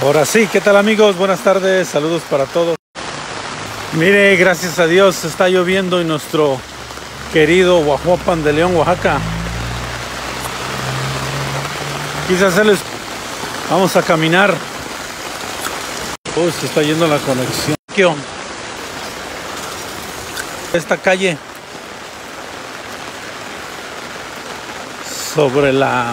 Ahora sí, ¿qué tal amigos? Buenas tardes, saludos para todos. Mire, gracias a Dios está lloviendo en nuestro querido Guajuapan de León, Oaxaca. Quise hacerles... Vamos a caminar. Se está yendo la conexión. Esta calle sobre la...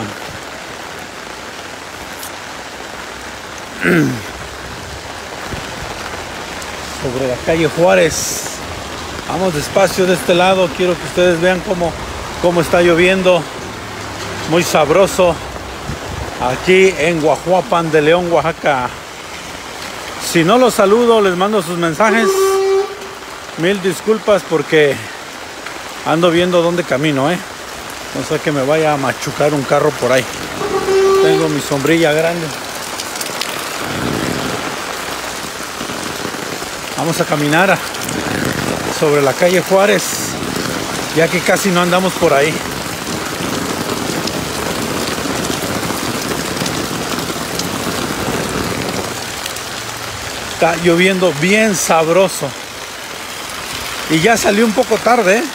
sobre la calle Juárez. Vamos despacio de este lado. Quiero que ustedes vean cómo está lloviendo. Muy sabroso aquí en Guajuapan de León, Oaxaca. Si no los saludo, les mando sus mensajes. Mil disculpas porque ando viendo dónde camino, no sé que me vaya a machucar un carro por ahí. Tengo mi sombrilla grande. Vamos a caminar sobre la calle Juárez, ya que casi no andamos por ahí. Está lloviendo bien sabroso. Y ya salió un poco tarde,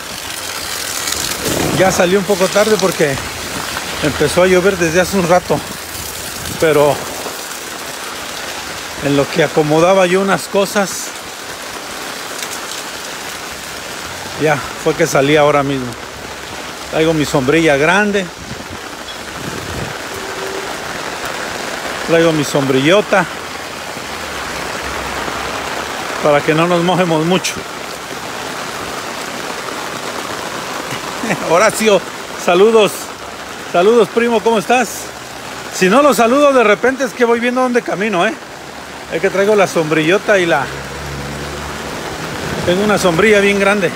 Ya salió un poco tarde porque empezó a llover desde hace un rato. Pero en lo que acomodaba yo unas cosas, ya fue que salí ahora mismo. Traigo mi sombrilla grande. Traigo mi sombrillota para que no nos mojemos mucho. Horacio, saludos. Saludos, primo, ¿cómo estás? Si no los saludo de repente es que voy viendo dónde camino, Es que traigo la sombrillota y tengo una sombrilla bien grande.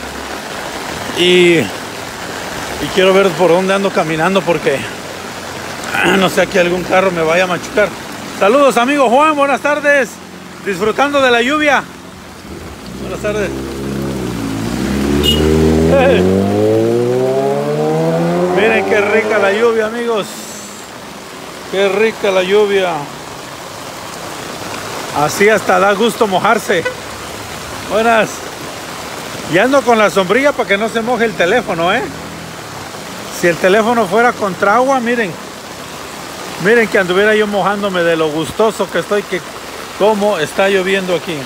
Y quiero ver por dónde ando caminando porque no sé que algún carro me vaya a machucar. Saludos, amigo Juan, buenas tardes. Disfrutando de la lluvia. Buenas tardes. Miren qué rica la lluvia, amigos. Qué rica la lluvia. Así hasta da gusto mojarse. Buenas. Y ando con la sombrilla para que no se moje el teléfono, Si el teléfono fuera contra agua, miren que anduviera yo mojándome de lo gustoso que estoy, que cómo está lloviendo aquí.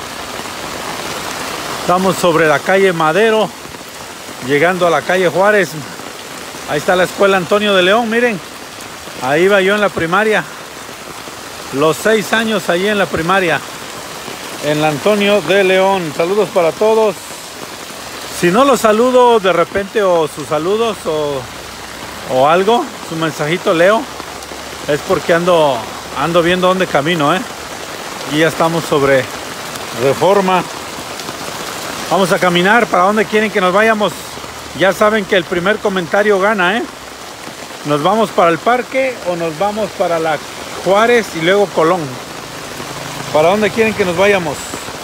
Estamos sobre la calle Madero, llegando a la calle Juárez. Ahí está la escuela Antonio de León, miren. Ahí iba yo en la primaria. Los 6 años allí en la primaria. En la Antonio de León. Saludos para todos. Si no los saludo de repente, o sus saludos o algo, su mensajito leo, es porque ando viendo dónde camino, Y ya estamos sobre Reforma. Vamos a caminar. ¿Para dónde quieren que nos vayamos? Ya saben que el primer comentario gana, ¿Nos vamos para el parque o nos vamos para la Juárez y luego Colón? ¿Para dónde quieren que nos vayamos?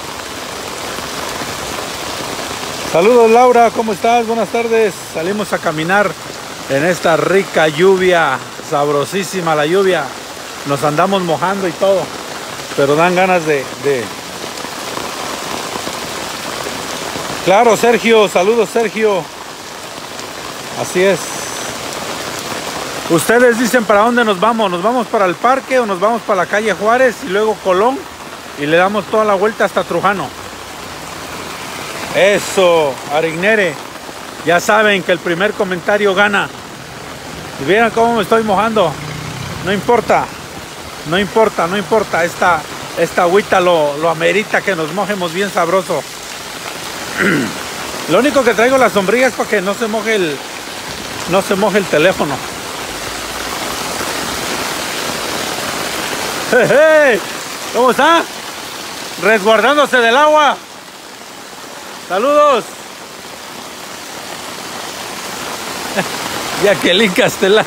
Saludos, Laura, ¿cómo estás? Buenas tardes. Salimos a caminar en esta rica lluvia, sabrosísima la lluvia. Nos andamos mojando y todo, pero dan ganas de... Claro, Sergio, saludos, Sergio. Así es. Ustedes dicen para dónde nos vamos. ¿Nos vamos para el parque o nos vamos para la calle Juárez y luego Colón? Y le damos toda la vuelta hasta Trujano. Eso, Arignere. Ya saben que el primer comentario gana. Y vean cómo me estoy mojando. No importa. No importa, no importa. Esta agüita lo amerita, que nos mojemos bien sabroso. Lo único que traigo la sombrilla es para que no se moje el teléfono. ¡Hey! ¿Cómo está? Resguardándose del agua. Saludos. Jacqueline Castelar.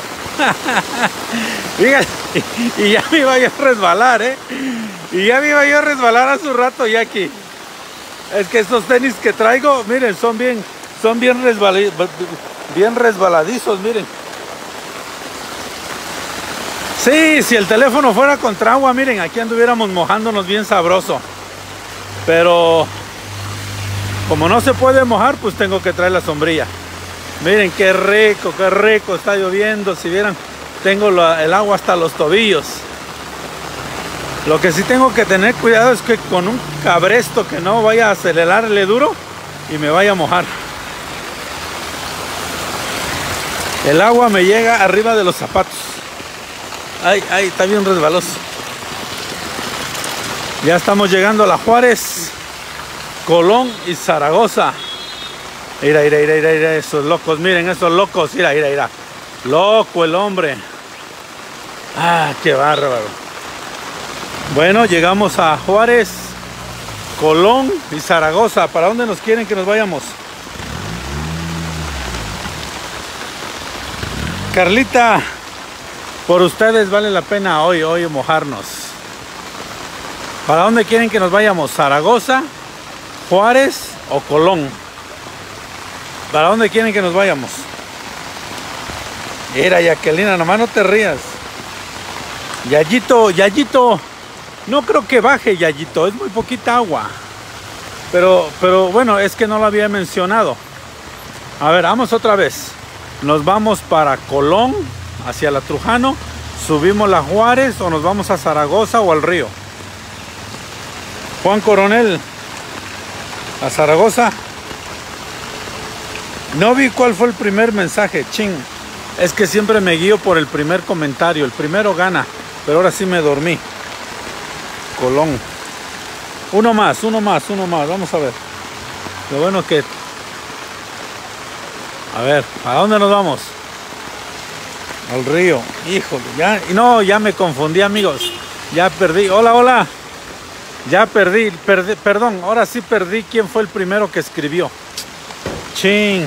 Y ya me iba yo a resbalar, Y ya me iba yo a resbalar hace un rato, Jackie. Es que estos tenis que traigo, miren, son bien resbaladizos, miren. Sí, si el teléfono fuera contra agua, miren, aquí anduviéramos mojándonos bien sabroso. Pero como no se puede mojar, pues tengo que traer la sombrilla. Miren qué rico está lloviendo. Si vieran, tengo el agua hasta los tobillos. Lo que sí tengo que tener cuidado es que con un cabresto que no vaya a acelerarle duro y me vaya a mojar. El agua me llega arriba de los zapatos. Ay, está bien resbaloso. Ya estamos llegando a La Juárez, Colón y Zaragoza. Mira, esos locos, miren esos locos, mira. Loco el hombre. Ah, qué bárbaro. Bueno, llegamos a Juárez, Colón y Zaragoza. ¿Para dónde nos quieren que nos vayamos? Carlita, por ustedes vale la pena hoy mojarnos. ¿Para dónde quieren que nos vayamos? ¿Zaragoza, Juárez o Colón? ¿Para dónde quieren que nos vayamos? Mira, Jacquelina, nomás no te rías. Yayito, no creo que baje, Yayito, es muy poquita agua. Pero bueno, es que no lo había mencionado. A ver, vamos otra vez. Nos vamos para Colón, hacia la Trujano, subimos la Juárez o nos vamos a Zaragoza o al río. Juan Coronel, a Zaragoza. No vi cuál fue el primer mensaje, ching. Es que siempre me guío por el primer comentario, el primero gana, pero ahora sí me dormí. Colón. Uno más, vamos a ver. Lo bueno que... A ver, ¿a dónde nos vamos? Al río. Híjole, ya me confundí, amigos. Ya perdí. Hola. Ya perdí, perdón, ahora sí perdí quién fue el primero que escribió. Ching.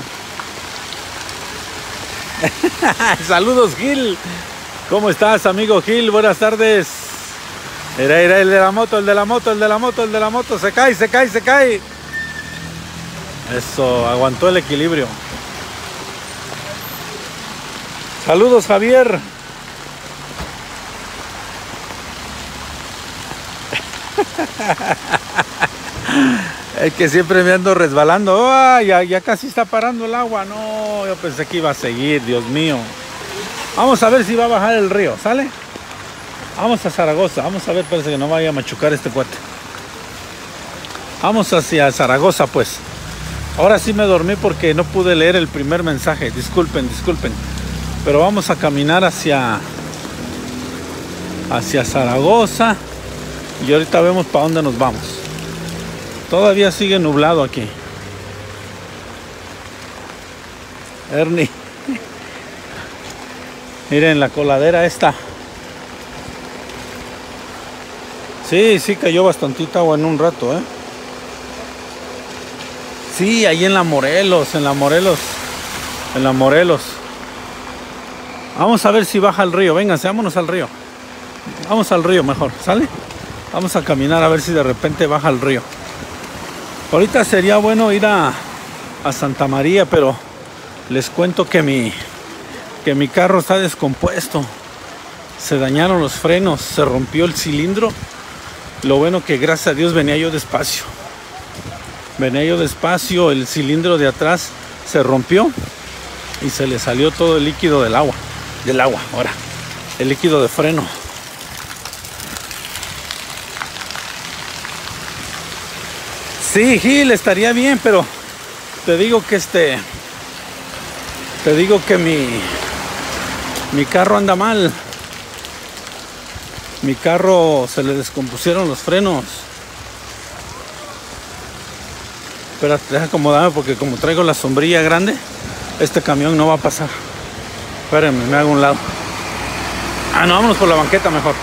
Saludos, Gil. ¿Cómo estás, amigo Gil? Buenas tardes. Era el de la moto. Se cae. Eso, aguantó el equilibrio. Saludos, Javier. Es que siempre me ando resbalando. Ya casi está parando el agua. No, yo pensé que iba a seguir, Dios mío. Vamos a ver si va a bajar el río, ¿sale? Vamos a Zaragoza. Vamos a ver, parece que no vaya a machucar este cuate. Vamos hacia Zaragoza, pues. Ahora sí me dormí porque no pude leer el primer mensaje. Disculpen. Pero vamos a caminar hacia Zaragoza. Y ahorita vemos para dónde nos vamos. Todavía sigue nublado aquí. Ernie. Miren la coladera esta. Sí, cayó bastantita agua en un rato, ¿eh? Sí, ahí en la Morelos. Vamos a ver si baja el río. Vénganse, vámonos al río. Vamos al río mejor, ¿sale? Vamos a caminar a ver si de repente baja el río. Ahorita sería bueno ir a Santa María, pero les cuento que mi carro está descompuesto. Se dañaron los frenos, se rompió el cilindro. Lo bueno que gracias a Dios venía yo despacio, el cilindro de atrás se rompió y se le salió todo el líquido del agua, ahora, el líquido de freno. Sí, Gil, estaría bien, pero te digo que mi carro anda mal. Mi carro se le descompusieron los frenos. Espérate, deja acomodarme porque como traigo la sombrilla grande, este camión no va a pasar. Espérenme, me hago un lado. No, vámonos por la banqueta mejor.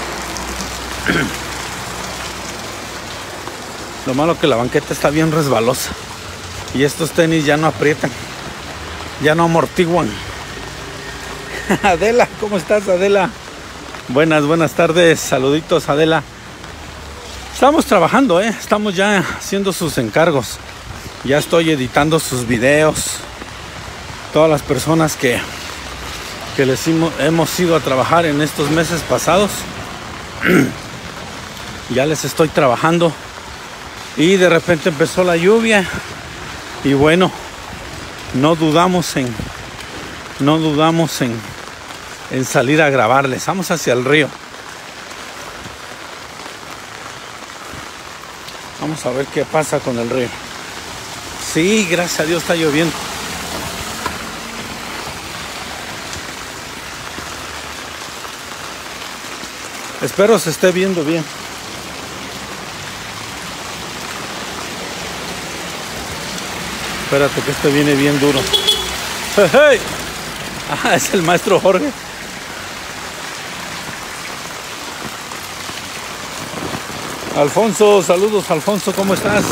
Lo malo que la banqueta está bien resbalosa. Y estos tenis ya no aprietan. Ya no amortiguan. Adela, ¿cómo estás, Adela? Buenas tardes. Saluditos, Adela. Estamos trabajando, estamos ya haciendo sus encargos. Ya estoy editando sus videos. Todas las personas que que hemos ido a trabajar en estos meses pasados. Ya les estoy trabajando y de repente empezó la lluvia y bueno, no dudamos en salir a grabarles. Vamos hacia el río. Vamos a ver qué pasa con el río. Sí, gracias a Dios está lloviendo. Espero se esté viendo bien. Espérate que este viene bien duro. ¡Hey! Ah, es el maestro Jorge. Alfonso, saludos Alfonso, ¿cómo estás?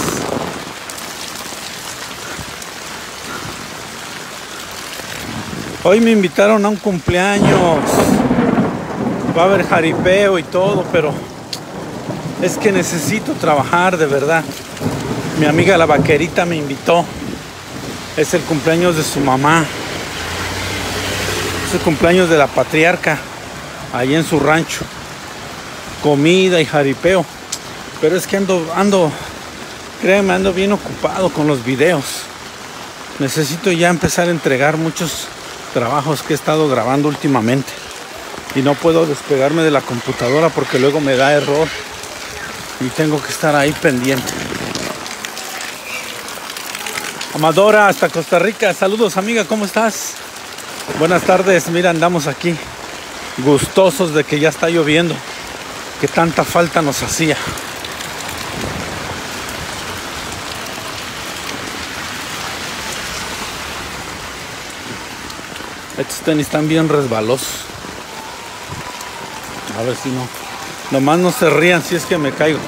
Hoy me invitaron a un cumpleaños. Va a haber jaripeo y todo, pero es que necesito trabajar de verdad. Mi amiga la vaquerita me invitó. Es el cumpleaños de su mamá. Es el cumpleaños de la patriarca, ahí en su rancho. Comida y jaripeo. Pero es que créeme, ando bien ocupado con los videos. Necesito ya empezar a entregar muchos trabajos que he estado grabando últimamente. Y no puedo despegarme de la computadora porque luego me da error. Y tengo que estar ahí pendiente. Amadora, hasta Costa Rica. Saludos, amiga, ¿cómo estás? Buenas tardes. Mira, andamos aquí gustosos de que ya está lloviendo. Que tanta falta nos hacía. Estos tenis están bien resbalosos. A ver si no. Nomás no se rían si es que me caigo.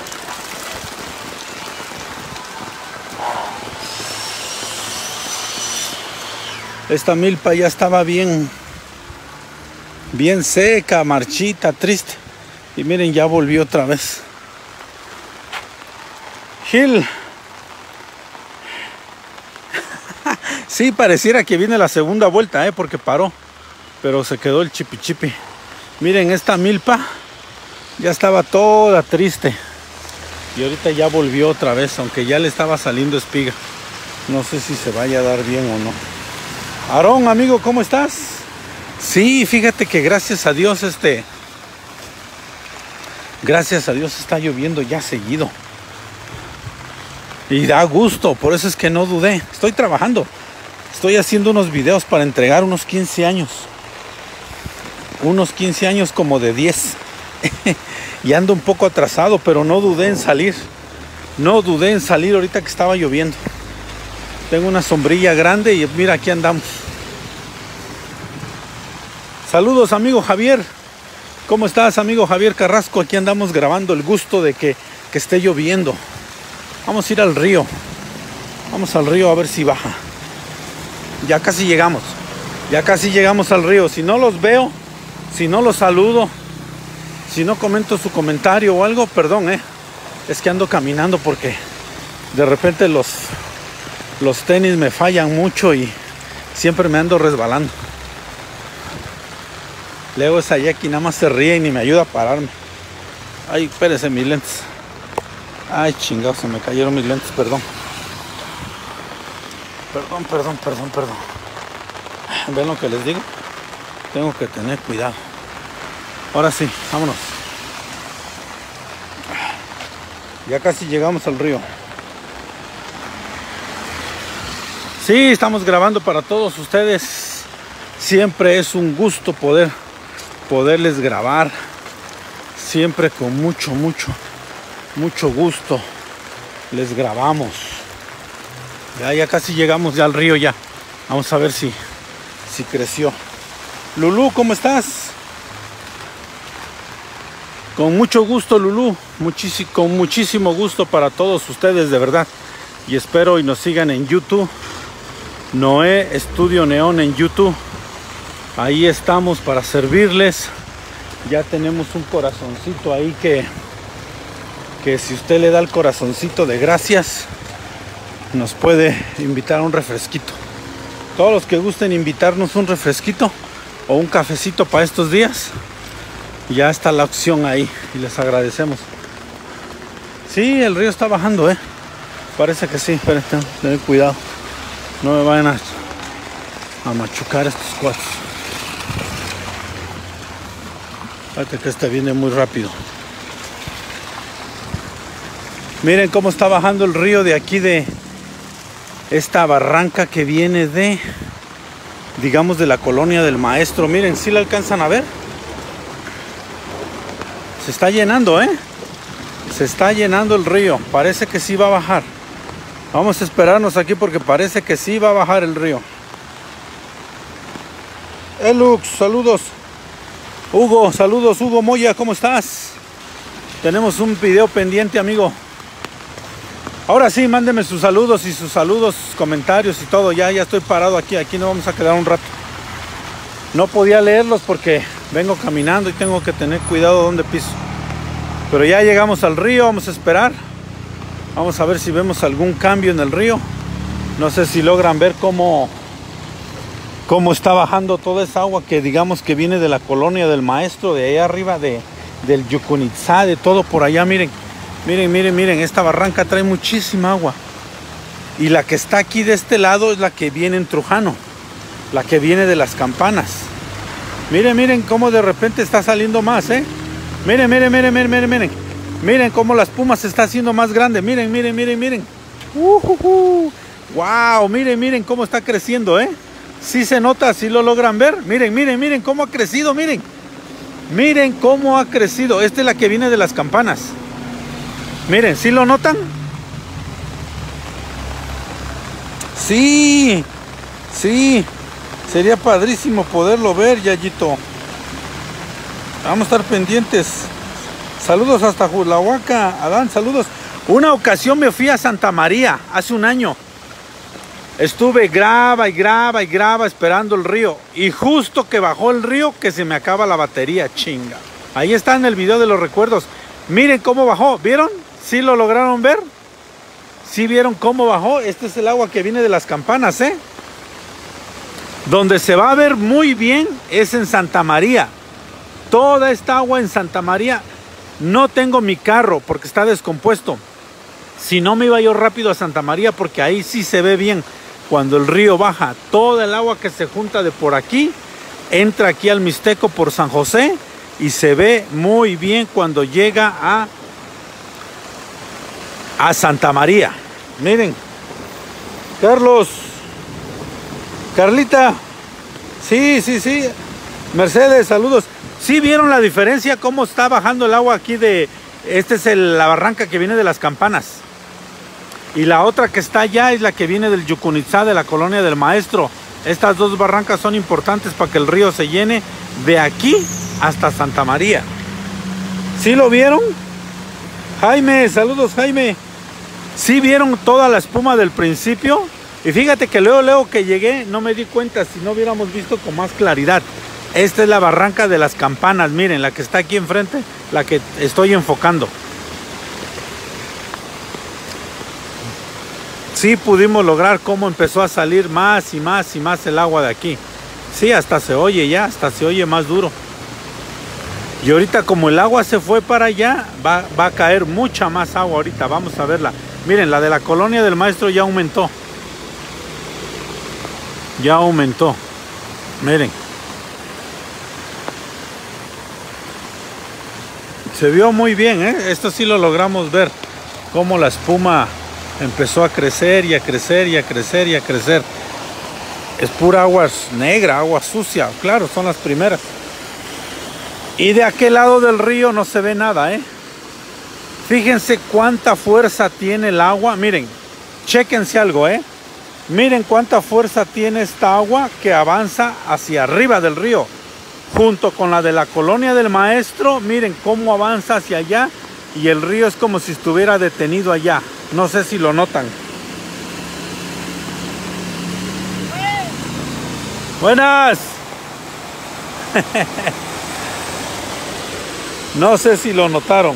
Esta milpa ya estaba bien seca, marchita, triste. Y miren, ya volvió otra vez. Gil. Sí, pareciera que viene la segunda vuelta, porque paró. Pero se quedó el chipi. Miren, esta milpa ya estaba toda triste. Y ahorita ya volvió otra vez, aunque ya le estaba saliendo espiga. No sé si se vaya a dar bien o no. Aarón, amigo, ¿cómo estás? Sí, fíjate que gracias a Dios está lloviendo ya seguido. Y da gusto, por eso es que no dudé. Estoy trabajando. Estoy haciendo unos videos para entregar unos 15 años. Unos 15 años como de 10. Y ando un poco atrasado, pero no dudé en salir. No dudé en salir ahorita que estaba lloviendo. Tengo una sombrilla grande y mira, aquí andamos. Saludos, amigo Javier. ¿Cómo estás, amigo Javier Carrasco? Aquí andamos grabando, el gusto de que esté lloviendo. Vamos a ir al río. Vamos al río a ver si baja. Ya casi llegamos. Ya casi llegamos al río. Si no los veo, si no los saludo, si no comento su comentario o algo, perdón, es que ando caminando porque de repente los tenis me fallan mucho y siempre me ando resbalando. Luego esa Jackie nada más se ríe y ni me ayuda a pararme. Ay, espérese, mis lentes. Ay, chingados, se me cayeron mis lentes, perdón. Perdón. ¿Ven lo que les digo? Tengo que tener cuidado. Ahora sí, vámonos. Ya casi llegamos al río. Sí, estamos grabando para todos ustedes. Siempre es un gusto poderles grabar. Siempre con mucho gusto les grabamos. Ya casi llegamos ya al río ya. Vamos a ver si creció. Lulú, ¿cómo estás? Con mucho gusto, Lulú. Con muchísimo gusto para todos ustedes, de verdad. Y espero y nos sigan en YouTube. Noé Estudio Neón en YouTube. Ahí estamos para servirles. Ya tenemos un corazoncito ahí que si usted le da el corazoncito de gracias, nos puede invitar a un refresquito. Todos los que gusten invitarnos un refresquito, o un cafecito para estos días, ya está la opción ahí y les agradecemos. Sí, el río está bajando, parece que sí. Esperen, ten cuidado, no me vayan a machucar estos cuates. Fíjate que este viene muy rápido. Miren cómo está bajando el río de aquí, de esta barranca que viene de, digamos, de la colonia del Maestro. Miren, si la alcanzan a ver. Se está llenando, se está llenando el río. Parece que sí va a bajar. Vamos a esperarnos aquí porque parece que sí va a bajar el río. Lux, saludos. Hugo, saludos. Hugo Moya, ¿cómo estás? Tenemos un video pendiente, amigo. Ahora sí, mándenme sus saludos, sus comentarios y todo. Ya estoy parado aquí nos vamos a quedar un rato. No podía leerlos porque vengo caminando y tengo que tener cuidado donde piso. Pero ya llegamos al río, vamos a esperar. Vamos a ver si vemos algún cambio en el río. No sé si logran ver cómo está bajando toda esa agua que digamos que viene de la colonia del Maestro, de allá arriba, del Yucunitzá, de todo por allá. Miren, esta barranca trae muchísima agua. Y la que está aquí de este lado es la que viene en Trujano, la que viene de las Campanas. Miren cómo de repente está saliendo más, Miren. Miren cómo la espuma se está haciendo más grande. Miren. Wow, miren cómo está creciendo, Sí se nota, sí lo logran ver. Miren cómo ha crecido, Miren cómo ha crecido. Esta es la que viene de las Campanas. Miren, ¿sí lo notan? Sí. Sería padrísimo poderlo ver, Yayito. Vamos a estar pendientes. Saludos hasta Julahuaca. Adán, saludos. Una ocasión me fui a Santa María, hace un año. Estuve graba esperando el río. Y justo que bajó el río, que se me acaba la batería, chinga. Ahí está en el video de los recuerdos. Miren cómo bajó, ¿vieron? ¿Sí lo lograron ver? ¿Sí vieron cómo bajó? Este es el agua que viene de las Campanas, Donde se va a ver muy bien es en Santa María. Toda esta agua en Santa María. No tengo mi carro porque está descompuesto. Si no, me iba yo rápido a Santa María porque ahí sí se ve bien. Cuando el río baja, toda el agua que se junta de por aquí, entra aquí al Mixteco por San José y se ve muy bien cuando llega a Santa María. Miren, Carlos, Carlita, sí, Mercedes, saludos. ¿Sí vieron la diferencia? ¿Cómo está bajando el agua aquí de... Esta es la barranca que viene de las Campanas. Y la otra que está allá es la que viene del Yucunitzá, de la colonia del Maestro. Estas dos barrancas son importantes para que el río se llene de aquí hasta Santa María. ¿Sí lo vieron? Jaime, saludos Jaime. ¿Sí vieron toda la espuma del principio? Y fíjate que luego que llegué no me di cuenta, si no hubiéramos visto con más claridad. Esta es la barranca de las Campanas, miren, la que está aquí enfrente, la que estoy enfocando. Sí pudimos lograr cómo empezó a salir más y más el agua de aquí. Sí, hasta se oye hasta se oye más duro. Y ahorita como el agua se fue para allá, va a caer mucha más agua ahorita, vamos a verla. Miren, la de la colonia del Maestro ya aumentó. Miren. Se vio muy bien, Esto sí lo logramos ver. Cómo la espuma empezó a crecer y a crecer. Es pura agua negra, agua sucia. Claro, son las primeras. Y de aquel lado del río no se ve nada, Fíjense cuánta fuerza tiene el agua. Miren, chéquense algo, Miren cuánta fuerza tiene esta agua que avanza hacia arriba del río. Junto con la de la colonia del Maestro, miren cómo avanza hacia allá. Y el río es como si estuviera detenido allá. No sé si lo notan. Buenas. No sé si lo notaron.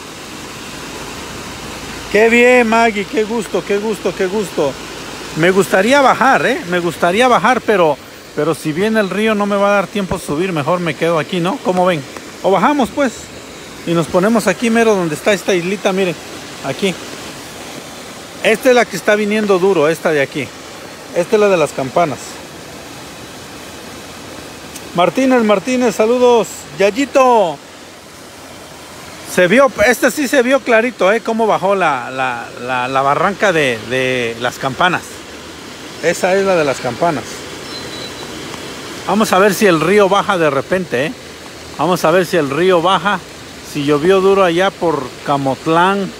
Qué bien, Maggie, qué gusto. Me gustaría bajar, pero Pero si viene el río no me va a dar tiempo subir, mejor me quedo aquí, ¿no? ¿Cómo ven? O bajamos pues y nos ponemos aquí mero donde está esta islita, miren, aquí. Esta es la que está viniendo duro, esta de aquí. Esta es la de las campanas. Martínez, saludos. Yayito. Se vio, este sí se vio clarito, cómo bajó la barranca de las campanas. Esa es la de las campanas. Vamos a ver si el río baja de repente, Vamos a ver si el río baja. Si llovió duro allá por Camotlán,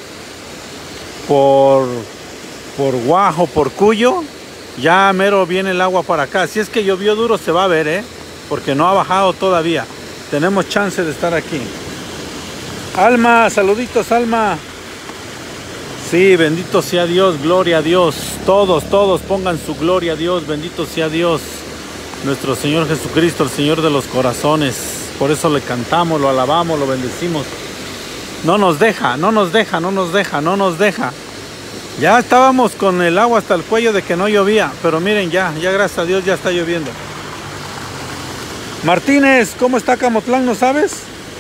por Guajo, por Cuyo, ya mero viene el agua para acá. Si es que llovió duro se va a ver, porque no ha bajado todavía. Tenemos chance de estar aquí. Alma, saluditos, Alma. Sí, bendito sea Dios, gloria a Dios. Todos pongan su gloria a Dios. Bendito sea Dios, nuestro Señor Jesucristo, el Señor de los corazones. Por eso le cantamos, lo alabamos, lo bendecimos. No nos deja. Ya estábamos con el agua hasta el cuello de que no llovía. Pero miren, ya gracias a Dios ya está lloviendo. Martínez, ¿cómo está Camotlán? ¿No sabes?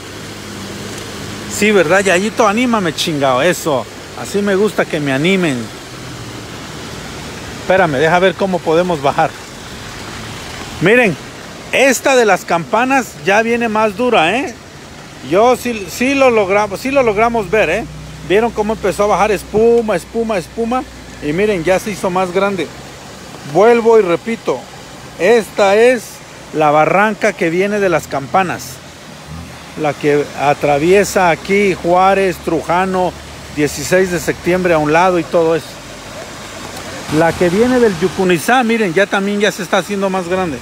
Sí, ¿verdad? Yayito, anímame, chingado. Eso. Así me gusta que me animen. Espérame, deja ver cómo podemos bajar. Miren, esta de las campanas ya viene más dura, Yo sí lo logramos ver, Vieron cómo empezó a bajar espuma. Y miren, ya se hizo más grande. Vuelvo y repito. Esta es la barranca que viene de las campanas. La que atraviesa aquí Juárez, Trujano, 16 de septiembre a un lado y todo eso. La que viene del Yucunizá, miren, también ya se está haciendo más grande.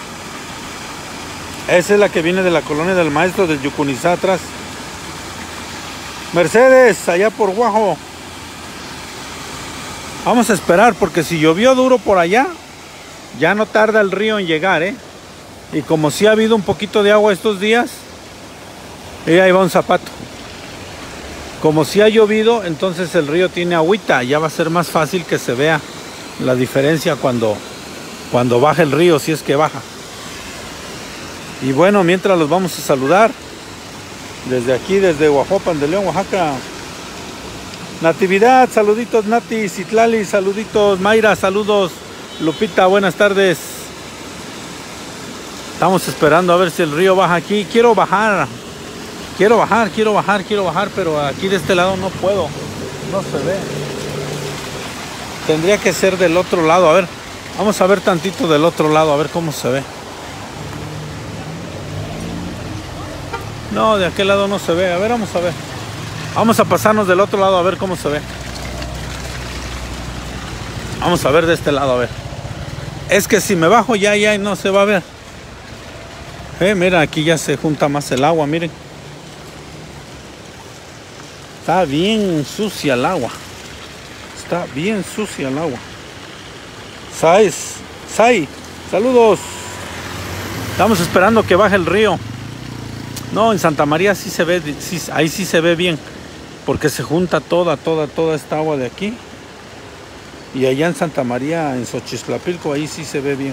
Esa es la que viene de la colonia del Maestro, del Yucunizá atrás. Mercedes, allá por Guajo. Vamos a esperar porque si llovió duro por allá, ya no tarda el río en llegar, Y como sí ha habido un poquito de agua estos días, ahí va un zapato. Como si ha llovido, entonces el río tiene agüita. Ya va a ser más fácil que se vea la diferencia cuando baja el río, si es que baja. Y bueno, mientras los vamos a saludar desde aquí, desde Guajopan de León, Oaxaca. Natividad, saluditos Nati. Citlali, saluditos. Mayra, saludos. Lupita, buenas tardes. Estamos esperando a ver si el río baja aquí. Quiero bajar, pero aquí de este lado no puedo. No se ve. Tendría que ser del otro lado. A ver, vamos a ver tantito del otro lado, a ver cómo se ve. No, de aquel lado no se ve. A ver, vamos a ver. Vamos a pasarnos del otro lado a ver cómo se ve. Vamos a ver de este lado, a ver. Es que si me bajo ya no se va a ver. Mira, aquí ya se junta más el agua, miren. Está bien sucia el agua. Sai, saludos. Estamos esperando que baje el río. No, en Santa María sí se ve, ahí sí se ve bien, porque se junta toda esta agua de aquí. Y allá en Santa María, en Xochitlapilco, ahí sí se ve bien.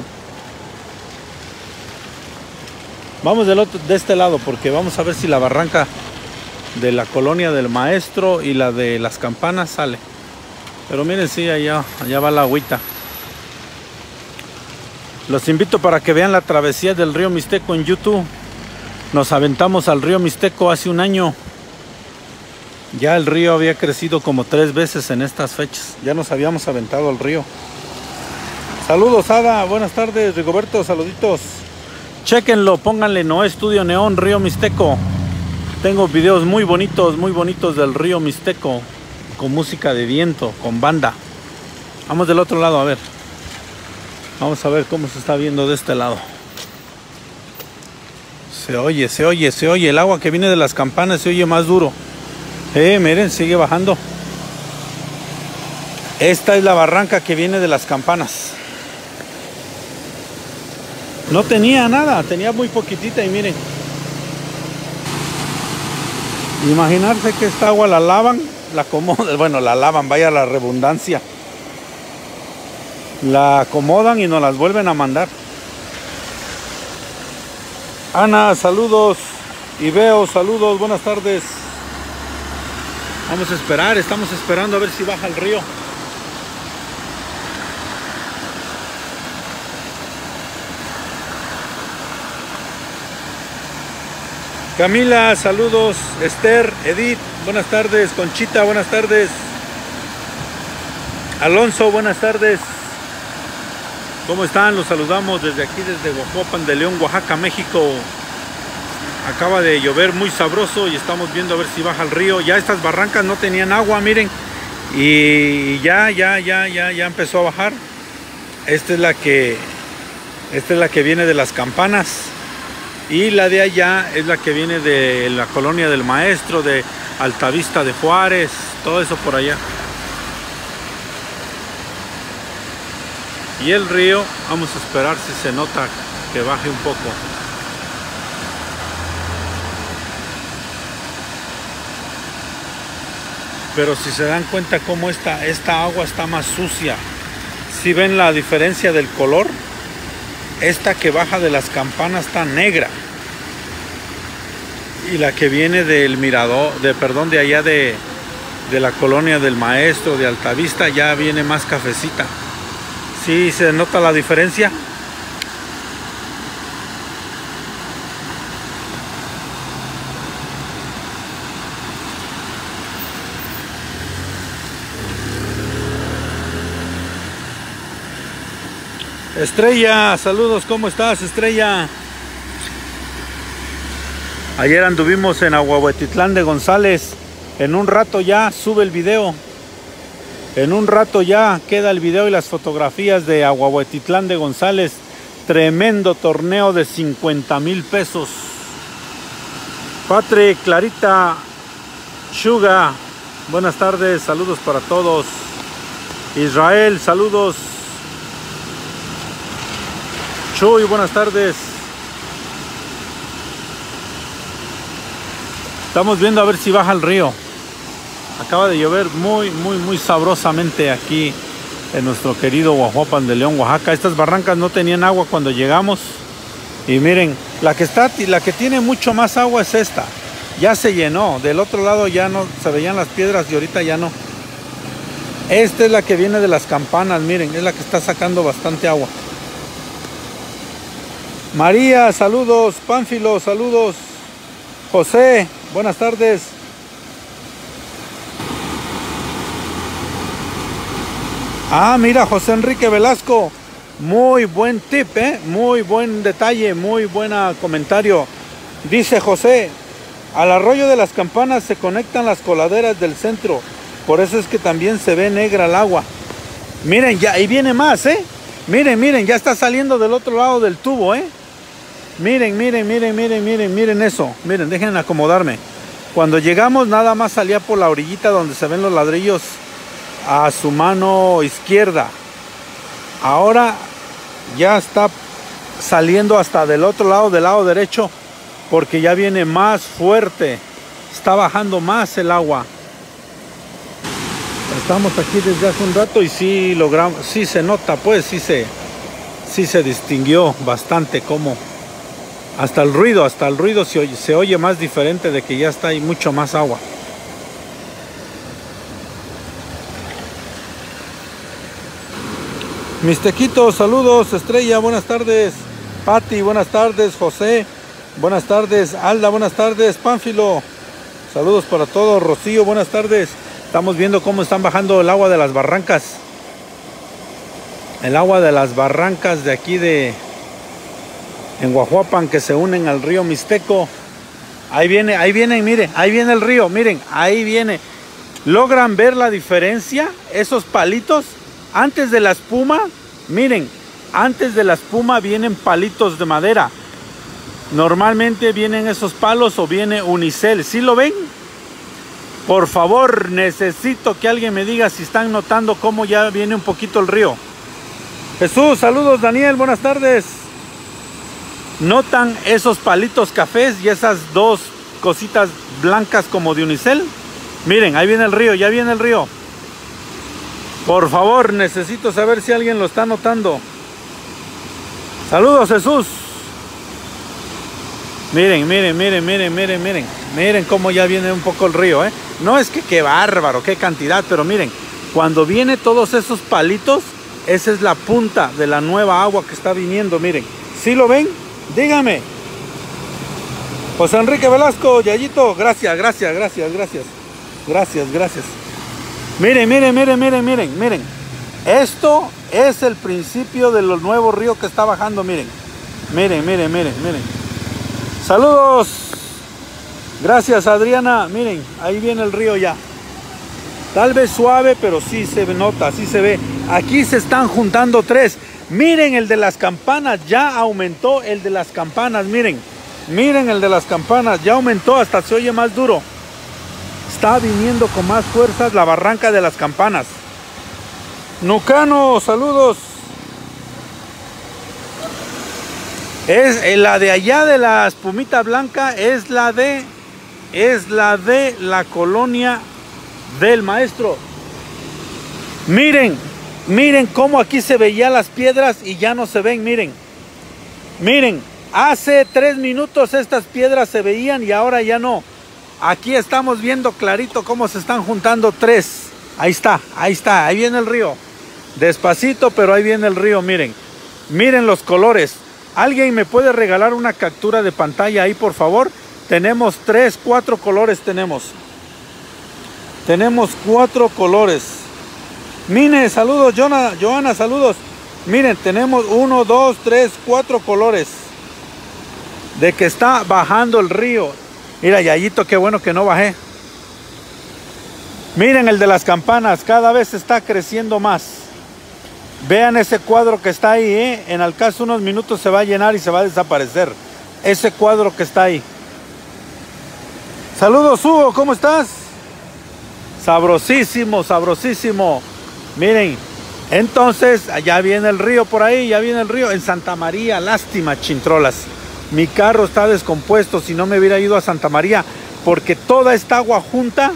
Vamos de este lado, porque vamos a ver si la barranca de la colonia del Maestro y la de las campanas sale. Pero miren, sí, allá va la agüita. Los invito para que vean la travesía del río Mixteco en YouTube. Nos aventamos al río Mixteco hace un año. Ya el río había crecido como 3 veces en estas fechas. Ya nos habíamos aventado al río. Saludos, Ada. Buenas tardes, Rigoberto. Saluditos. Chéquenlo, pónganle Noé Estudio Neón Río Mixteco. Tengo videos muy bonitos del río Mixteco, con música de viento, con banda. Vamos del otro lado a ver. Vamos a ver cómo se está viendo de este lado. Se oye. El agua que viene de las campanas se oye más duro. Miren, sigue bajando. Esta es la barranca que viene de las campanas. No tenía nada, tenía muy poquitita y miren. Imaginarse que esta agua la lavan, la acomodan, bueno, la lavan, vaya la redundancia. La acomodan y nos las vuelven a mandar. Ana, saludos. Y veo, saludos, buenas tardes. Vamos a esperar, estamos esperando a ver si baja el río. Camila, saludos. Esther, Edith, buenas tardes. Conchita, buenas tardes. Alonso, buenas tardes. ¿Cómo están? Los saludamos desde aquí, desde Huajuapan de León, Oaxaca, México. Acaba de llover muy sabroso y estamos viendo a ver si baja el río. Ya estas barrancas no tenían agua, miren. Y ya empezó a bajar. Esta es la que viene de las Campanas. Y la de allá es la que viene de la Colonia del Maestro, de Altavista de Juárez, todo eso por allá. Y el río, vamos a esperar si se nota que baje un poco. Pero si se dan cuenta cómo esta agua está más sucia. Si ven la diferencia del color, esta que baja de las Campanas está negra. Y la que viene del mirador, de allá de la Colonia del Maestro, de Altavista, ya viene más cafecita. ¿Sí se nota la diferencia? Estrella, saludos, ¿cómo estás, Estrella? Ayer anduvimos en Ahuehuetitlán de González. En un rato ya sube el video. En un rato ya queda el video y las fotografías de Ahuehuetitlán de González. Tremendo torneo de 50,000 pesos. Patrick, Clarita, Suga, buenas tardes, saludos para todos. Israel, saludos. Chuy, buenas tardes. Estamos viendo a ver si baja el río. Acaba de llover muy sabrosamente aquí en nuestro querido Huajuapan de León, Oaxaca. Estas barrancas no tenían agua cuando llegamos. Y miren, la que tiene mucho más agua es esta. Ya se llenó. Del otro lado ya no se veían las piedras y ahorita ya no. Esta es la que viene de las Campanas, miren, es la que está sacando bastante agua. María, saludos. Pánfilo, saludos. José, buenas tardes. Ah, mira, José Enrique Velasco. Muy buen tip, muy buen detalle, muy buen comentario. Dice José, al arroyo de las Campanas se conectan las coladeras del centro. Por eso es que también se ve negra el agua. Miren, ya ahí viene más, Miren, ya está saliendo del otro lado del tubo, Miren eso. Miren, déjenme acomodarme. Cuando llegamos nada más salía por la orillita donde se ven los ladrillos a su mano izquierda. Ahora ya está saliendo hasta del otro lado, del lado derecho, porque ya viene más fuerte. Está bajando más el agua. Estamos aquí desde hace un rato y sí logramos, sí se nota, pues sí se distinguió bastante como hasta el ruido se oye más diferente de que ya está ahí mucho más agua. Mis tequitos, saludos. Estrella, buenas tardes. Pati, buenas tardes. José, buenas tardes. Alda, buenas tardes. Pánfilo, saludos para todos. Rocío, buenas tardes. Estamos viendo cómo están bajando el agua de las barrancas. El agua de las barrancas de aquí en Huajuapan, que se unen al río Mixteco. Ahí viene, miren, ahí viene el río, miren, ahí viene. ¿Logran ver la diferencia? Esos palitos, antes de la espuma, miren, antes de la espuma vienen palitos de madera. Normalmente vienen esos palos o viene unicel. ¿Sí lo ven? Por favor, necesito que alguien me diga si están notando cómo ya viene un poquito el río. Jesús, saludos. Daniel, buenas tardes. ¿Notan esos palitos cafés y esas dos cositas blancas como de unicel? Miren, ahí viene el río, ya viene el río. Por favor, necesito saber si alguien lo está notando. Saludos, Jesús. Miren, miren, miren, miren, miren, miren. Miren cómo ya viene un poco el río, ¿eh? No es que qué bárbaro, qué cantidad, pero miren, cuando viene todos esos palitos, esa es la punta de la nueva agua que está viniendo, miren. ¿Sí lo ven? Dígame. José Enrique Velasco, Yayito, gracias, gracias, gracias, gracias. Gracias, gracias. Miren, miren, miren, miren, miren, miren. Esto es el principio del nuevo río que está bajando, miren. Miren, miren, miren, miren. Saludos. Gracias, Adriana. Miren, ahí viene el río ya. Tal vez suave, pero sí se nota, sí se ve. Aquí se están juntando tres. Miren el de las campanas, ya aumentó el de las campanas, miren. Miren el de las campanas, ya aumentó, hasta se oye más duro. Está viniendo con más fuerzas la barranca de las campanas. Nucano, saludos. Es la de allá de la espumita blanca, es la de la colonia del Maestro. Miren, miren cómo aquí se veían las piedras y ya no se ven, miren. Miren, hace 3 minutos estas piedras se veían y ahora ya no. Aquí estamos viendo clarito cómo se están juntando tres. Ahí está, ahí viene el río. Despacito, pero ahí viene el río, miren. Miren los colores. ¿Alguien me puede regalar una captura de pantalla ahí, por favor? Tenemos 3, 4 colores tenemos. Tenemos 4 colores. Mine, saludos, Joana, saludos. Miren, tenemos 1, 2, 3, 4 colores. De que está bajando el río. Mira, Yayito, qué bueno que no bajé. Miren el de las campanas, cada vez está creciendo más. Vean ese cuadro que está ahí, ¿eh? En al caso unos minutos se va a llenar y se va a desaparecer. Ese cuadro que está ahí. Saludos, Hugo, ¿cómo estás? Sabrosísimo, sabrosísimo. Miren, entonces, allá viene el río por ahí, ya viene el río. En Santa María, lástima, chintrolas. Mi carro está descompuesto, si no me hubiera ido a Santa María, porque toda esta agua junta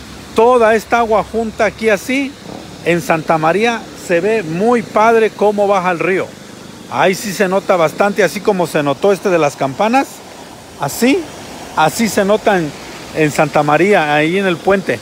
aquí así, en Santa María, se ve muy padre cómo baja el río. Ahí sí se nota bastante, así como se notó este de las campanas, así se nota en Santa María, ahí en el puente.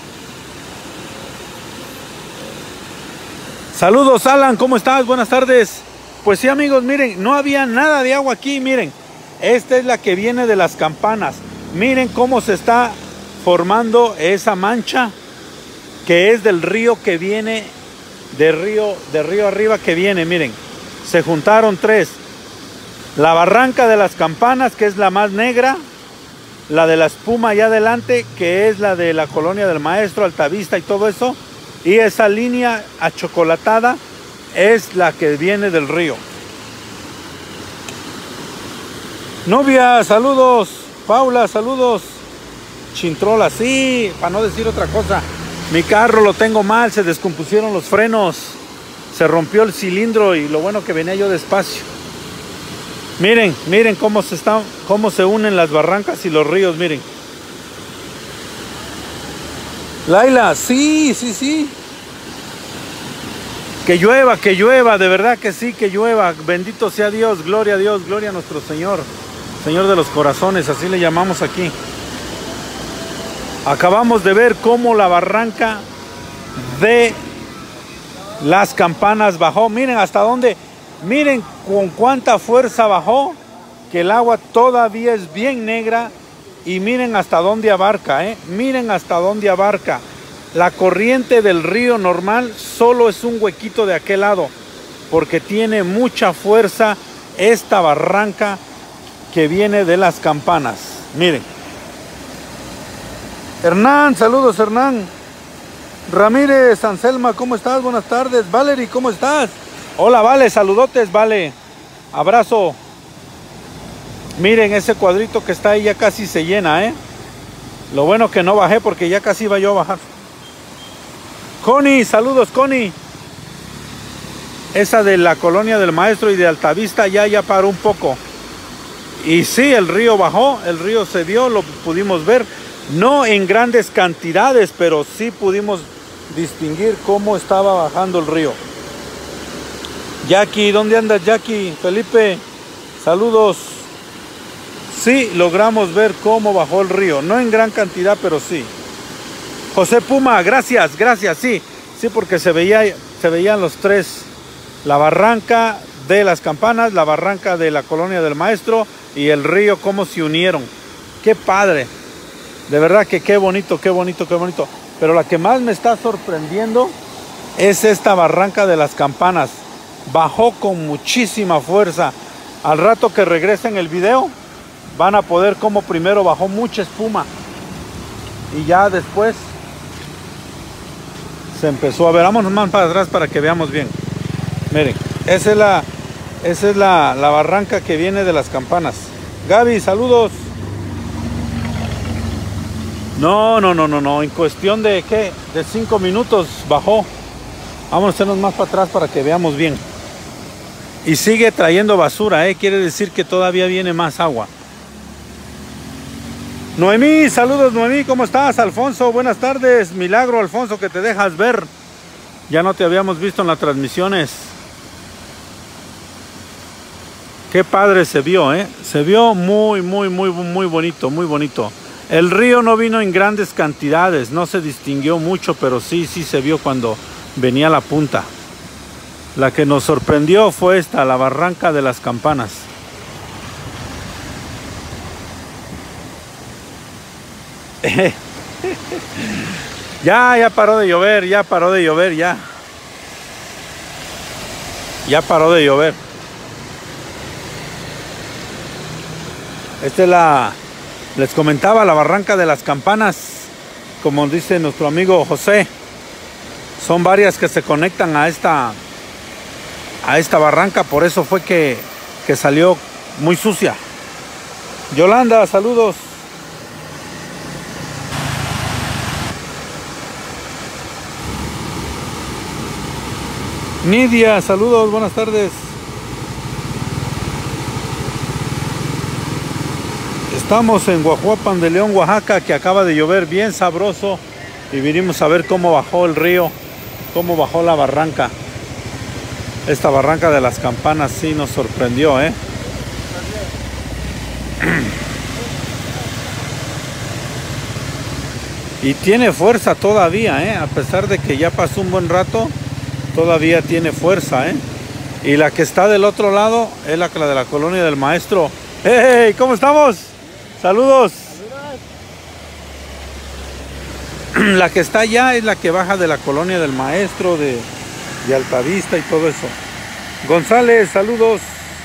Saludos, Alan, ¿cómo estás? Buenas tardes. Pues sí, amigos, miren, no había nada de agua aquí, miren. Esta es la que viene de las campanas. Miren cómo se está formando esa mancha que es del río que viene, de río arriba que viene, miren. Se juntaron tres. La barranca de las campanas, que es la más negra. La de la espuma allá adelante, que es la de la colonia del Maestro, Altavista y todo eso. Y esa línea achocolatada es la que viene del río. Novia, saludos. Paula, saludos. Chintrola, sí, para no decir otra cosa. Mi carro lo tengo mal, se descompusieron los frenos. Se rompió el cilindro y lo bueno que venía yo despacio. Miren, miren cómo se unen las barrancas y los ríos, miren. Laila, sí. Que llueva, de verdad que sí, que llueva. Bendito sea Dios, gloria a nuestro Señor. Señor de los corazones, así le llamamos aquí. Acabamos de ver cómo la barranca de las campanas bajó. Miren hasta dónde, miren con cuánta fuerza bajó, que el agua todavía es bien negra. Y miren hasta dónde abarca, miren hasta dónde abarca. La corriente del río normal solo es un huequito de aquel lado, porque tiene mucha fuerza esta barranca que viene de las campanas. Miren. Hernán, saludos Hernán. Ramírez, Anselma, ¿cómo estás? Buenas tardes. Valerie, ¿cómo estás? Hola, Vale, saludotes, Vale. Abrazo. Miren ese cuadrito que está ahí, ya casi se llena, Lo bueno que no bajé porque ya casi iba yo a bajar. Connie, saludos, Connie. Esa de la colonia del Maestro y de Altavista ya paró un poco. Y sí, el río bajó, el río se dio, lo pudimos ver. No en grandes cantidades, pero sí pudimos distinguir cómo estaba bajando el río. Jackie, ¿dónde andas, Jackie? Felipe, saludos. sí logramos ver cómo bajó el río. No en gran cantidad, pero sí. José Puma, gracias, gracias, sí. Sí, porque se veían los tres. La barranca de las Campanas, la barranca de la Colonia del Maestro y el río, cómo se unieron. Qué padre. De verdad que qué bonito, qué bonito, qué bonito. Pero la que más me está sorprendiendo es esta barranca de las Campanas. Bajó con muchísima fuerza. Al rato que regresen el video, van a poder como primero bajó mucha espuma. Y ya después se empezó a ver. Vámonos más para atrás para que veamos bien. Miren, esa es la barranca que viene de las Campanas. Gaby, saludos. No. En cuestión de ¿qué? De 5 minutos bajó. Vamos a hacernos más para atrás para que veamos bien. Y sigue trayendo basura, quiere decir que todavía viene más agua. Noemí, saludos Noemí, ¿cómo estás? Alfonso, buenas tardes. Milagro, Alfonso, que te dejas ver. Ya no te habíamos visto en las transmisiones. Qué padre se vio, Se vio muy bonito, muy bonito. El río no vino en grandes cantidades, no se distinguió mucho, pero sí se vio cuando venía a la punta. La que nos sorprendió fue esta, la barranca de las Campanas. Ya paró de llover, ya paró de llover. Esta es les comentaba, la barranca de las Campanas, como dice nuestro amigo José. Son varias que se conectan a esta barranca, por eso fue que salió muy sucia. Yolanda, saludos. Nidia, saludos, buenas tardes. Estamos en Guajuapan de León, Oaxaca, que acaba de llover bien sabroso y vinimos a ver cómo bajó el río, cómo bajó la barranca. Esta barranca de las Campanas sí nos sorprendió, Y tiene fuerza todavía, a pesar de que ya pasó un buen rato, todavía tiene fuerza, Y la que está del otro lado es la de la Colonia del Maestro. ¡Hey! ¿Cómo estamos? Saludos. La que está allá es la que baja de la Colonia del Maestro, de Altavista y todo eso. González, saludos.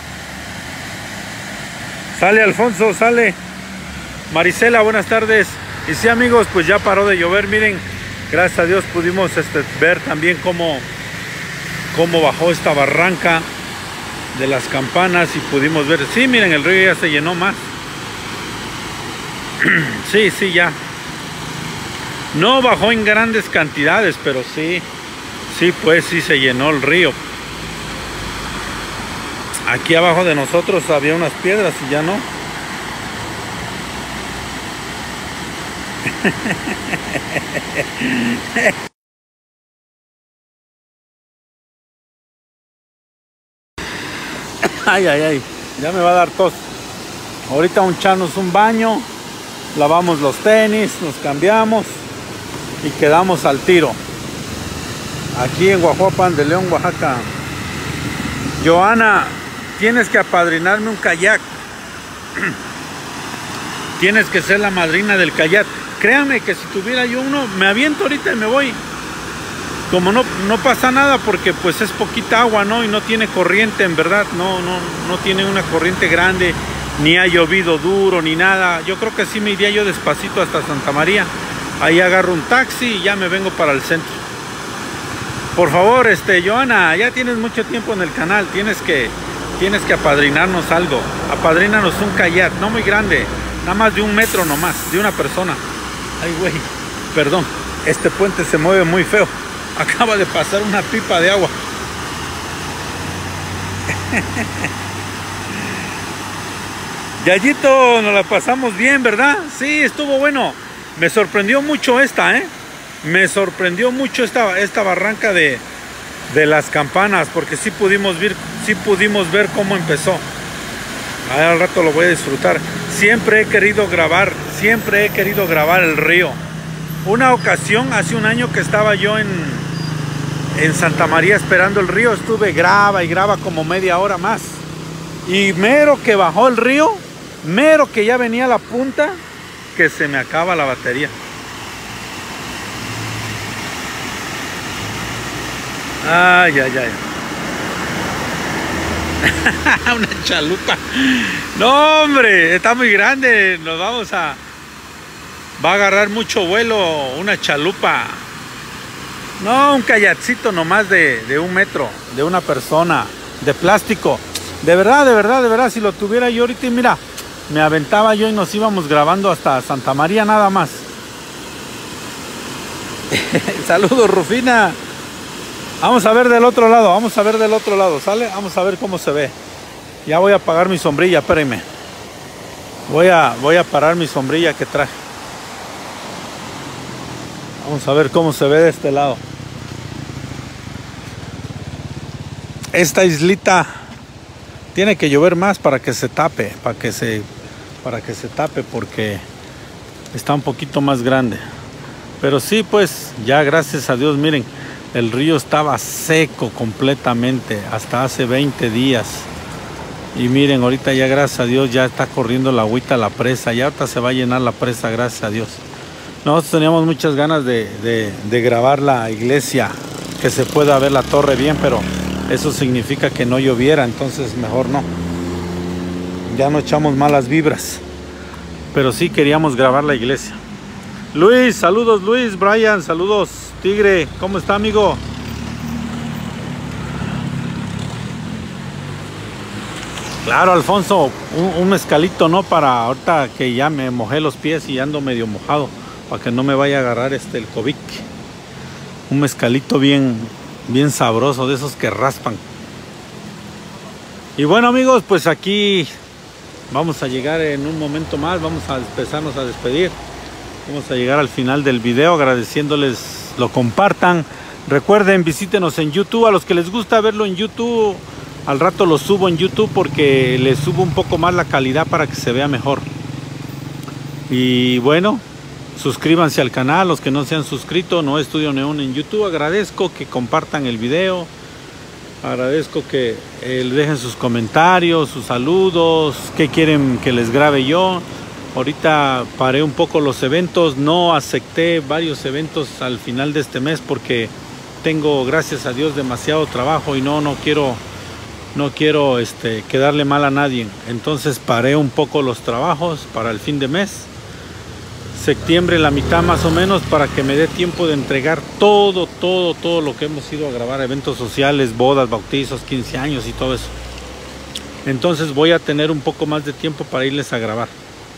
Sale Alfonso, sale. Marisela, buenas tardes. Y sí, amigos, pues ya paró de llover. Miren, gracias a Dios pudimos ver también cómo bajó esta barranca de las Campanas y pudimos ver. Sí, miren, el río ya se llenó más. Sí, ya. No bajó en grandes cantidades, pero sí, pues sí se llenó el río. Aquí abajo de nosotros había unas piedras y ya no. Ay, ya me va a dar tos. Ahorita echarnos un baño, lavamos los tenis, nos cambiamos y quedamos al tiro. Aquí en Guajuapan de León, Oaxaca. Joana, tienes que apadrinarme un kayak. Tienes que ser la madrina del kayak. Créanme que si tuviera yo uno, me aviento ahorita y me voy. Como no pasa nada porque pues es poquita agua, ¿no? Y no tiene corriente, en verdad. No tiene una corriente grande, ni ha llovido duro, ni nada. Yo creo que sí me iría yo despacito hasta Santa María. Ahí agarro un taxi y ya me vengo para el centro. Por favor, Joana, ya tienes mucho tiempo en el canal. Tienes que apadrinarnos algo. Apadrínanos un kayak, no muy grande. Nada más de 1 metro nomás, de una persona. Ay, güey, perdón. Este puente se mueve muy feo. Acaba de pasar una pipa de agua. Yayito, nos la pasamos bien, ¿verdad? Sí, estuvo bueno. Me sorprendió mucho Me sorprendió mucho esta barranca de las Campanas, porque sí pudimos ver cómo empezó. Al rato lo voy a disfrutar. Siempre he querido grabar el río. Una ocasión, hace un año que estaba yo en Santa María esperando el río, estuve graba y graba como media hora más. Y mero que bajó el río, mero que ya venía la punta, que se me acaba la batería. Ay, ay, ay. Una chalupa. No, hombre, está muy grande. Va a agarrar mucho vuelo una chalupa. No, un kayakcito nomás de 1 metro, de una persona, de plástico. De verdad, si lo tuviera yo ahorita, mira, me aventaba yo y nos íbamos grabando hasta Santa María nada más. Saludos, Rufina. Vamos a ver del otro lado, ¿sale? Vamos a ver cómo se ve. Ya voy a apagar mi sombrilla, espérenme. Voy a parar mi sombrilla que traje. Vamos a ver cómo se ve de este lado. Esta islita tiene que llover más para que se tape, para que se tape porque está un poquito más grande. Pero sí, pues ya gracias a Dios, miren, el río estaba seco completamente hasta hace 20 días. Y miren, ahorita ya gracias a Dios ya está corriendo la agüita a la presa. Ya ahorita se va a llenar la presa, gracias a Dios. Nosotros teníamos muchas ganas de grabar la iglesia, que se pueda ver la torre bien, pero eso significa que no lloviera, entonces mejor no. Ya no echamos malas vibras. Pero sí queríamos grabar la iglesia. Luis, saludos Luis, Brian, saludos Tigre, ¿cómo está, amigo? Claro, Alfonso, un mezcalito, ¿no? Para ahorita que ya me mojé los pies y ando medio mojado, para que no me vaya a agarrar el COVID. Un mezcalito bien sabroso, de esos que raspan. Y bueno, amigos, pues aquí vamos a llegar en un momento más, vamos a empezarnos a despedir. Vamos a llegar al final del video agradeciéndoles lo compartan. Recuerden, visítenos en YouTube. A los que les gusta verlo en YouTube, al rato lo subo en YouTube porque les subo un poco más la calidad para que se vea mejor. Y bueno, suscríbanse al canal, los que no se han suscrito, Noé Estudio Neón en YouTube. Agradezco que compartan el video. Agradezco que dejen sus comentarios, sus saludos, qué quieren que les grabe yo. Ahorita paré un poco los eventos, no acepté varios eventos al final de este mes porque tengo, gracias a Dios, demasiado trabajo y no quiero quedarle mal a nadie. Entonces paré un poco los trabajos para el fin de mes. Septiembre la mitad más o menos, para que me dé tiempo de entregar todo lo que hemos ido a grabar, eventos sociales, bodas, bautizos, 15 años y todo eso. Entonces voy a tener un poco más de tiempo para irles a grabar.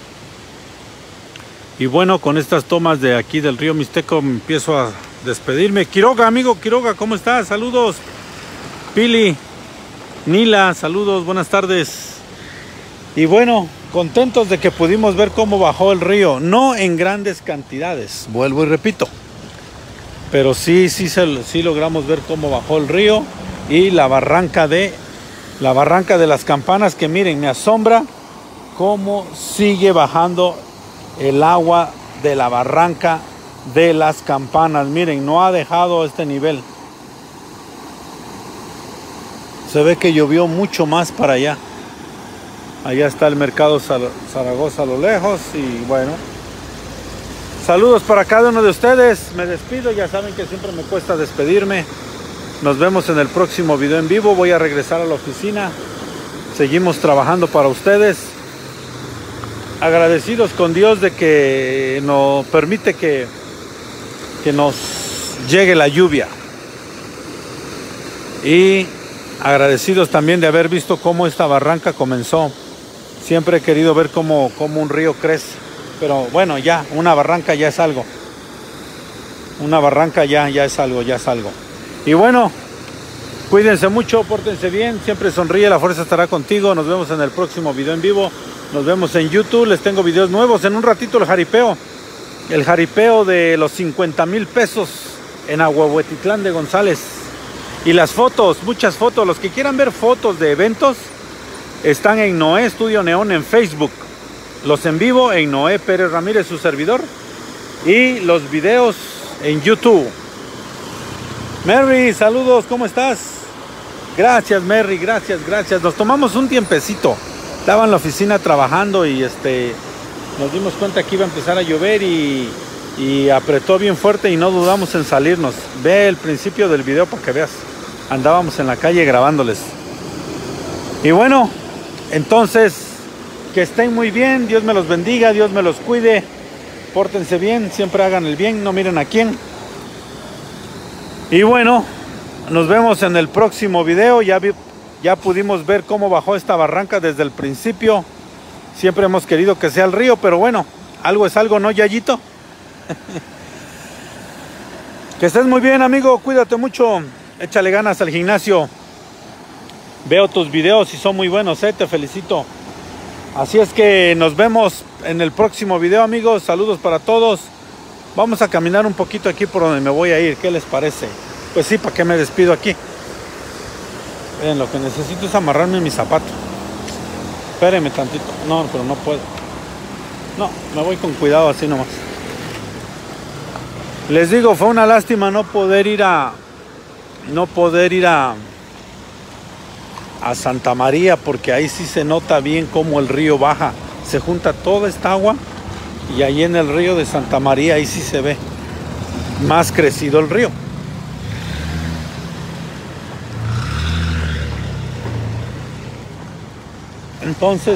Y bueno, con estas tomas de aquí del río Mixteco me empiezo a despedirme. Quiroga, amigo Quiroga, ¿cómo estás? Saludos. Pili, Nila, saludos, buenas tardes. Y bueno, contentos de que pudimos ver cómo bajó el río. No en grandes cantidades, vuelvo y repito. Pero sí logramos ver cómo bajó el río. Y la barranca de las Campanas, que miren, me asombra cómo sigue bajando el agua de la barranca de las Campanas. Miren, no ha dejado este nivel. Se ve que llovió mucho más para allá. Allá está el mercado Zaragoza a lo lejos. Y bueno, saludos para cada uno de ustedes. Me despido, ya saben que siempre me cuesta despedirme. Nos vemos en el próximo video en vivo. Voy a regresar a la oficina. Seguimos trabajando para ustedes. Agradecidos con Dios de que nos permite que nos llegue la lluvia. Y agradecidos también de haber visto cómo esta barranca comenzó. Siempre he querido ver cómo un río crece. Pero bueno, ya, una barranca ya es algo. Una barranca ya es algo. Y bueno, cuídense mucho, pórtense bien, siempre sonríe, la fuerza estará contigo. Nos vemos en el próximo video en vivo. Nos vemos en YouTube, les tengo videos nuevos. En un ratito el jaripeo de los 50,000 pesos en Ahuehuetitlán de González. Y las fotos, muchas fotos. Los que quieran ver fotos de eventos están en Noé Estudio Neón en Facebook. los en vivo en Noé Pérez Ramírez, su servidor, y los videos en YouTube. Mary, saludos, ¿cómo estás? Gracias, Mary, gracias. Nos tomamos un tiempecito. Estaba en la oficina trabajando y nos dimos cuenta que iba a empezar a llover y apretó bien fuerte y no dudamos en salirnos. Ve el principio del video para que veas. Andábamos en la calle grabándoles. Y bueno, entonces, que estén muy bien. Dios me los bendiga, Dios me los cuide. Pórtense bien, siempre hagan el bien, no miren a quién. Y bueno, nos vemos en el próximo video. Ya pudimos ver cómo bajó esta barranca desde el principio. Siempre hemos querido que sea el río, pero bueno, algo es algo, ¿no, Yayito? Que estés muy bien, amigo, cuídate mucho. Échale ganas al gimnasio. Veo tus videos y son muy buenos, te felicito. Así es que nos vemos en el próximo video, amigos. Saludos para todos. Vamos a caminar un poquito aquí por donde me voy a ir. ¿Qué les parece? Pues sí, ¿para qué me despido aquí? Miren, lo que necesito es amarrarme mi zapato. Espérenme tantito. No, pero no puedo. No, me voy con cuidado así nomás. Les digo, fue una lástima no poder ir a Santa María, porque ahí sí se nota bien cómo el río baja. Se junta toda esta agua y ahí en el río de Santa María ahí sí se ve más crecido el río. Entonces,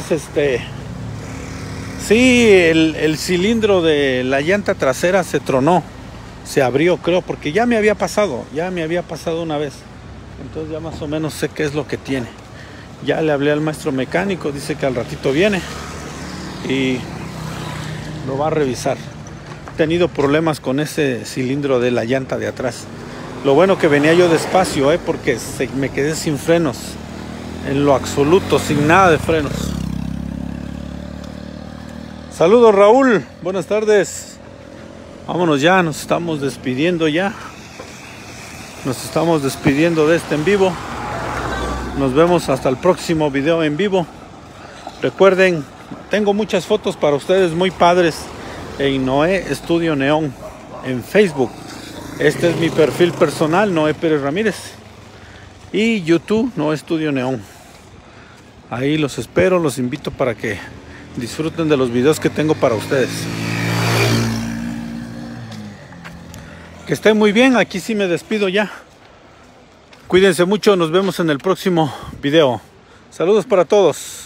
sí, el cilindro de la llanta trasera se tronó, se abrió, creo, porque ya me había pasado una vez. Entonces ya más o menos sé qué es lo que tiene. Ya le hablé al maestro mecánico, dice que al ratito viene y lo va a revisar. He tenido problemas con ese cilindro de la llanta de atrás. Lo bueno que venía yo despacio, porque me quedé sin frenos. En lo absoluto, sin nada de frenos. Saludos, Raúl, buenas tardes. Vámonos ya, nos estamos despidiendo ya. Nos estamos despidiendo de este en vivo. Nos vemos hasta el próximo video en vivo. Recuerden, tengo muchas fotos para ustedes muy padres en Noé Estudio Neón en Facebook. Este es mi perfil personal, Noé Pérez Ramírez. Y YouTube, Noé Estudio Neón. Ahí los espero, los invito para que disfruten de los videos que tengo para ustedes. Que estén muy bien, aquí sí me despido ya. Cuídense mucho, nos vemos en el próximo video. Saludos para todos.